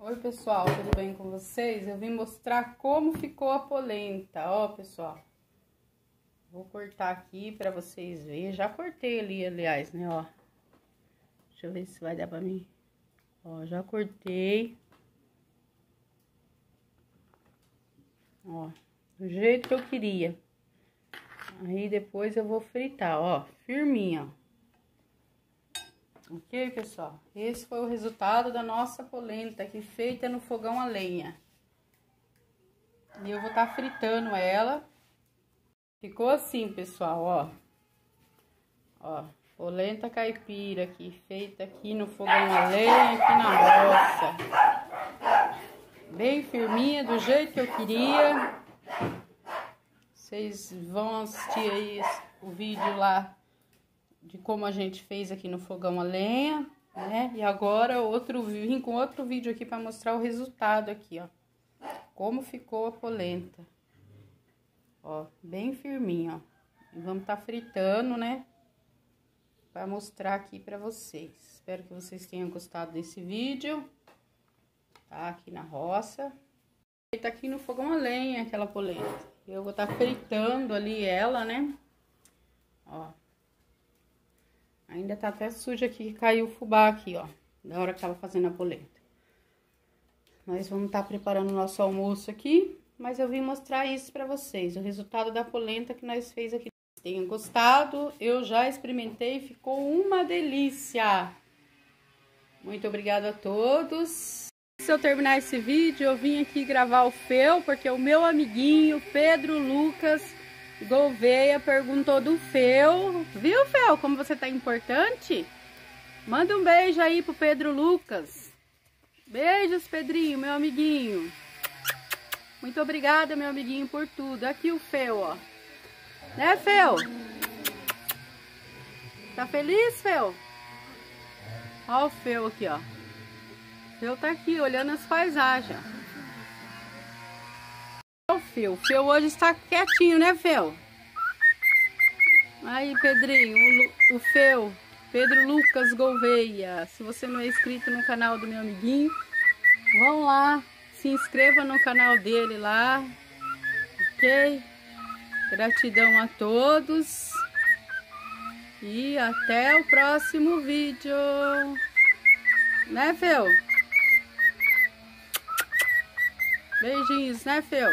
Oi pessoal, tudo bem com vocês? Eu vim mostrar como ficou a polenta, ó pessoal. Vou cortar aqui pra vocês verem, já cortei ali, aliás, né, ó. Deixa eu ver se vai dar pra mim. Ó, já cortei. Ó, do jeito que eu queria. Aí depois eu vou fritar, ó, firminha, ó. Ok, pessoal? Esse foi o resultado da nossa polenta aqui, feita no fogão a lenha. E eu vou estar fritando ela. Ficou assim, pessoal, ó. Ó, polenta caipira aqui, feita aqui no fogão a lenha, aqui na roça. Bem firminha, do jeito que eu queria. Vocês vão assistir aí o vídeo lá de como a gente fez aqui no fogão a lenha, né? E agora vim com outro vídeo aqui para mostrar o resultado aqui, ó. Como ficou a polenta. Ó, bem firminha, ó. E vamos tá fritando, né? Para mostrar aqui para vocês. Espero que vocês tenham gostado desse vídeo. Tá aqui na roça. Tá aqui no fogão a lenha aquela polenta. Eu vou tá fritando ali ela, né? Ó. Ainda tá até suja aqui, que caiu o fubá aqui, ó. Da hora que tava fazendo a polenta. Nós vamos estar preparando o nosso almoço aqui. Mas eu vim mostrar isso pra vocês. O resultado da polenta que nós fez aqui. Tenham gostado. Eu já experimentei, ficou uma delícia. Muito obrigada a todos. Se eu terminar esse vídeo, eu vim aqui gravar o Feu, porque o meu amiguinho Pedro Lucas Gouveia perguntou do Feu. Viu, Feu, como você tá importante? Manda um beijo aí pro Pedro Lucas. Beijos, Pedrinho, meu amiguinho. Muito obrigada, meu amiguinho, por tudo. Aqui o Feu, ó. Né, Feu? Tá feliz, Feu? Ó o Feu aqui, ó. O Feu tá aqui, olhando as paisagens. O Feu hoje está quietinho, né, Feu? Aí, Pedrinho, o Feu, Pedro Lucas Gouveia. Se você não é inscrito no canal do meu amiguinho, vão lá, se inscreva no canal dele lá, ok? Gratidão a todos e até o próximo vídeo. Né, Feu? Beijinhos, né, Feu?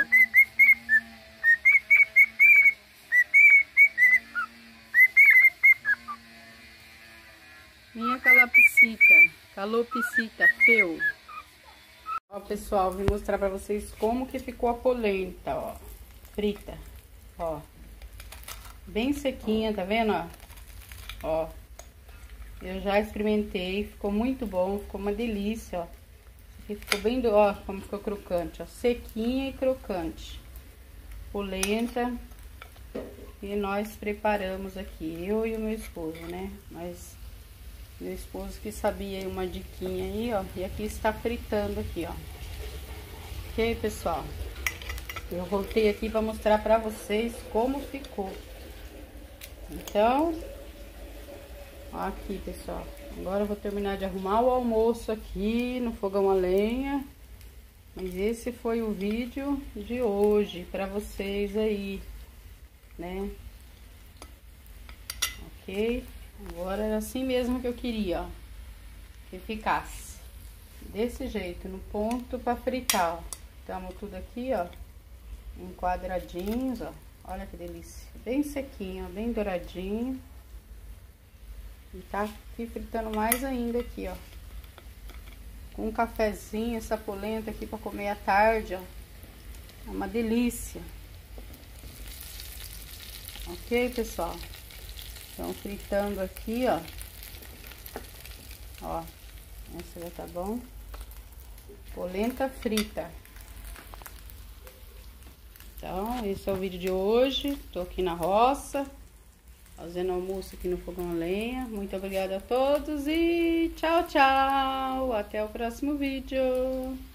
Minha calopsita, Feu. Ó, pessoal, vim mostrar pra vocês como que ficou a polenta, ó. Frita, ó. Bem sequinha, tá vendo, ó? Ó. Eu já experimentei, ficou muito bom, ficou uma delícia, ó. Aqui ficou bem, ó, como ficou crocante, ó. Sequinha e crocante. Polenta. E nós preparamos aqui, eu e o meu esposo, né? Mas meu esposo que sabia aí uma diquinha aí, ó. E aqui está fritando aqui, ó. Ok, pessoal? Eu voltei aqui para mostrar para vocês como ficou. Então, ó aqui, pessoal. Agora eu vou terminar de arrumar o almoço aqui no fogão a lenha. Mas esse foi o vídeo de hoje para vocês aí, né? Ok? Agora era assim mesmo que eu queria, ó. Que ficasse desse jeito, no ponto para fritar, ó. Estamos tudo aqui, ó, em quadradinhos, ó. Olha que delícia. Bem sequinho, ó, bem douradinho. E tá aqui fritando mais ainda aqui, ó. Com um cafezinho, essa polenta aqui para comer à tarde, ó. É uma delícia. Ok, pessoal? Então, fritando aqui, ó. Ó, essa já tá bom. Polenta frita. Então, esse é o vídeo de hoje. Tô aqui na roça, fazendo almoço aqui no fogão a lenha. Muito obrigada a todos e tchau, tchau. Até o próximo vídeo.